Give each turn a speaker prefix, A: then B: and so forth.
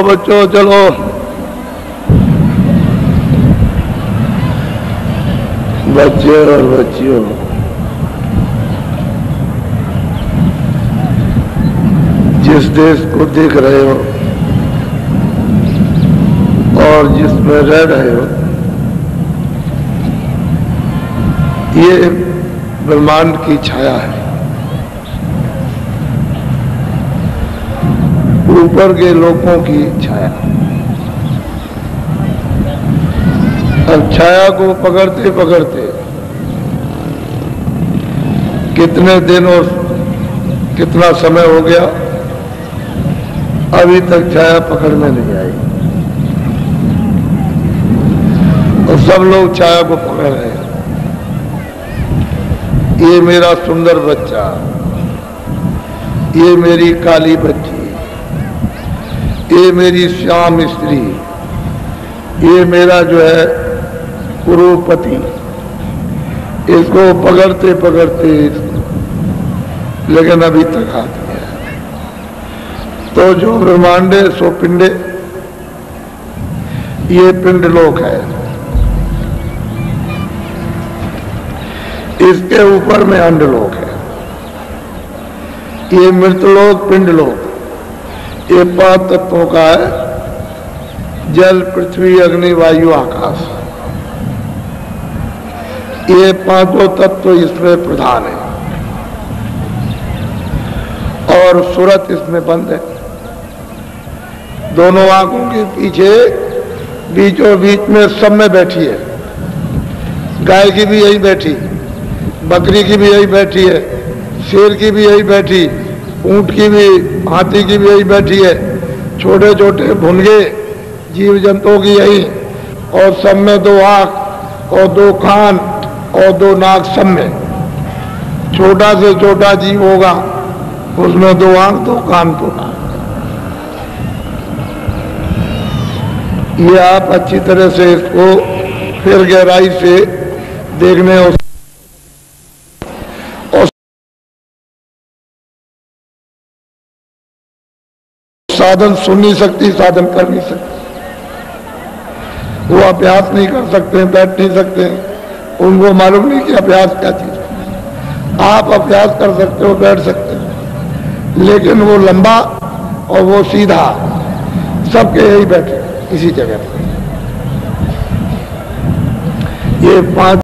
A: बच्चों चलो, बच्चे और बच्चियों, जिस देश को देख रहे हो और जिसमें रह रहे हो, ये ब्रह्मांड की छाया है। ऊपर के लोगों की छाया। अब छाया को पकड़ते पकड़ते कितने दिन और कितना समय हो गया, अभी तक छाया पकड़ में नहीं आई और सब लोग छाया को पकड़ रहे हैं। ये मेरा सुंदर बच्चा, ये मेरी काली बच्ची, ये मेरी श्याम स्त्री, ये मेरा जो है कुरुपति, इसको पकड़ते पकड़ते लेकिन अभी तक हाथ में है। तो जो ब्रह्मांडे सो पिंडे, ये पिंडलोक है। इसके ऊपर में अंडलोक है। ये मृतलोक पिंडलोक, ये 5 तत्वों का है, जल पृथ्वी अग्नि वायु आकाश। ये 5 तत्व इसमें प्रधान है और सूरत इसमें बंद है। दोनों आंखों के पीछे बीचों बीच में सब में बैठी है। गाय की भी यही बैठी, बकरी की भी यही बैठी है, शेर की भी यही बैठी, ऊंट की भी, हाथी की भी यही बैठी है, छोटे छोटे भुनगे जीव जंतुओं की यही, और सब में 2 आंख और 2 कान और 2 नाक। सब में छोटा से छोटा जीव होगा उसमें 2 आंख 2 कान 2 नाक। ये आप अच्छी तरह से इसको फिर गहराई से देखने और साधन सुन नहीं सकती, साधन कर नहीं सकती, वो अभ्यास नहीं कर सकते, बैठ नहीं सकते, उनको मालूम नहीं कि अभ्यास क्या चीज। आप अभ्यास कर सकते हो, बैठ सकते हो, लेकिन वो लंबा और वो सीधा सबके यही बैठे इसी जगह पर। ये 5